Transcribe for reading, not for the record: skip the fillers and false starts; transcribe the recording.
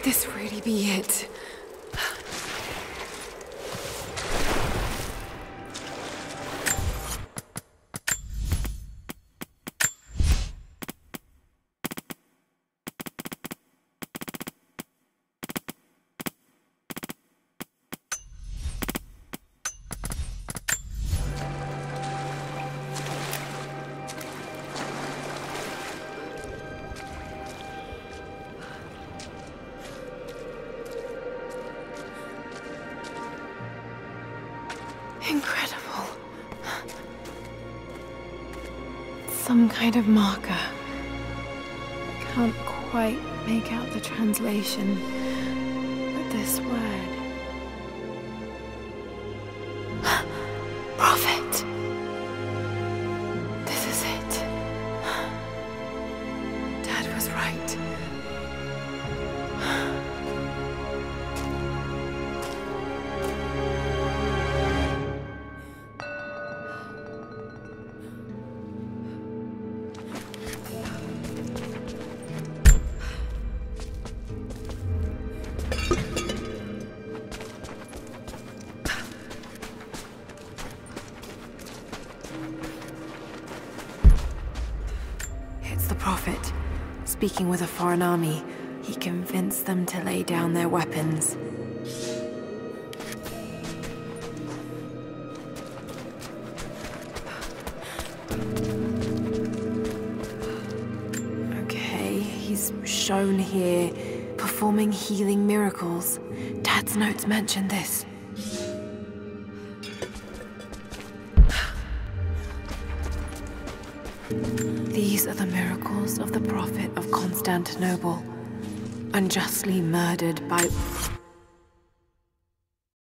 Could this really be it? Incredible. Some kind of marker. Can't quite make out the translation, but this word. Prophet. This is it. Dad was right. It's the Prophet. Speaking with a foreign army, he convinced them to lay down their weapons. Okay, he's shown here, performing healing miracles. Dad's notes mention this. These are the miracles of the Prophet of Constantinople, unjustly murdered by